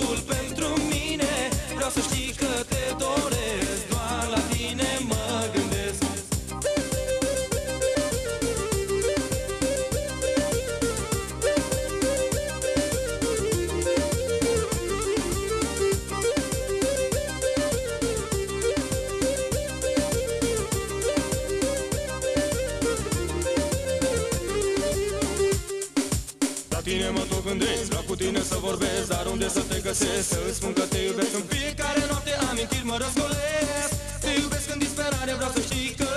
totul pentru mine. Vreau să știi că te doresc, doar la tine mă gândesc. Tine mă tot gândesc, vreau cu tine să vorbesc, dar unde să te găsesc? Să-ți spun că te iubesc, în fiecare noapte amintiri mă răscolesc. Te iubesc în disperare, vreau să știi că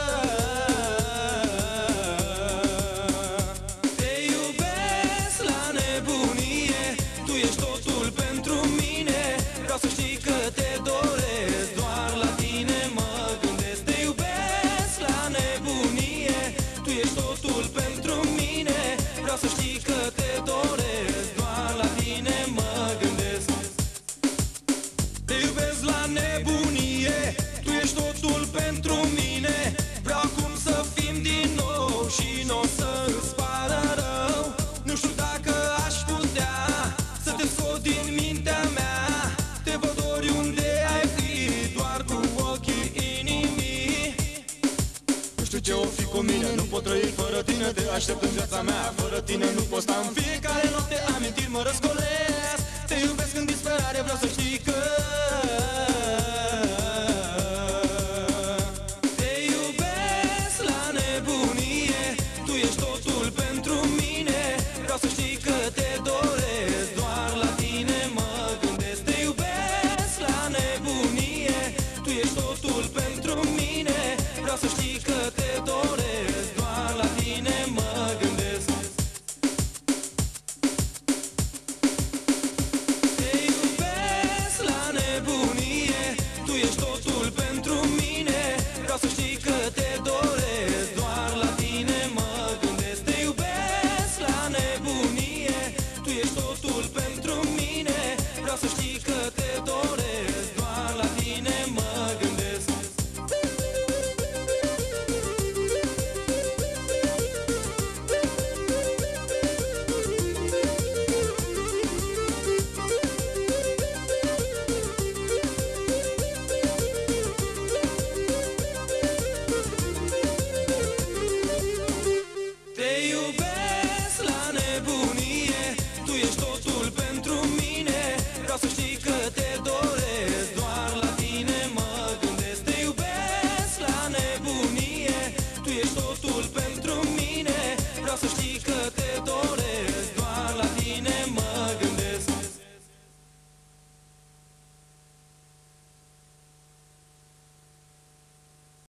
te iubesc la nebunie. Tu ești totul pentru mine. Vreau să știi că te doresc, doar la tine mă gândesc. Te iubesc la nebunie. Tu ești totul pentru mine. Vreau să știi că te doresc, doar la tine mă gândesc. Te iubesc la nebunie, tu ești totul pentru mine. Vreau acum să fim din nou și n-o să-ți pară rău. Nu știu dacă aș putea să te scot din mintea mea. Te văd oriunde ai fi, doar cu ochii inimii. Nu știu ce o fi cu mine, nu pot trăi fără tine. Te aștept în viața mea, fără tine nu pot sta. În fiecare noapte amintiri mă răscolesc. Te iubesc în disperare, vreau să știi că